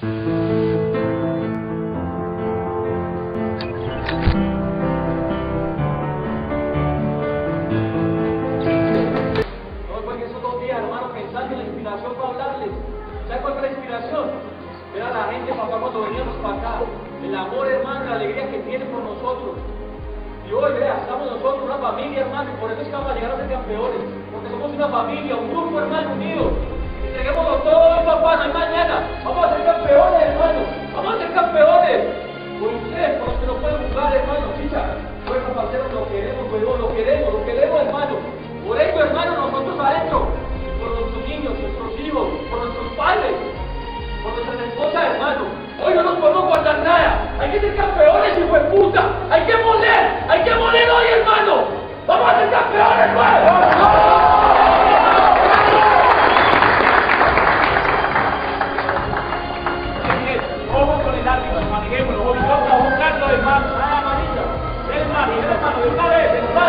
Porque esos 2 días, hermano, pensando en la inspiración para hablarles. ¿Sabes cuál fue la inspiración? Ver a la gente, papá, cuando veníamos para acá. El amor, hermano, la alegría que tiene por nosotros. Y hoy, vea, estamos nosotros, una familia, hermano, y por eso es que vamos a llegar a ser campeones. Porque somos una familia, un grupo, hermano, unido. Entreguémoslo todo, papá, no hay mañana. Vamos a ser campeones, hermano. Vamos a ser campeones. Por ustedes, por los que no pueden jugar, hermano. Chicha, bueno, parceros, lo queremos, huevón, lo queremos, hermano. Por eso, hermano, nosotros adentro, por nuestros niños, nuestros hijos, por nuestros padres, por nuestras esposas, hermano. Hoy no nos podemos guardar nada. Hay que ser campeones, hijo de puta. Hay que moler hoy, hermano. Vamos a ser campeones, hermano. Ojo con el árbitro, manejémoslo. Hoy vamos a buscarlo, hermano. Amarilla. Hermano, de una vez,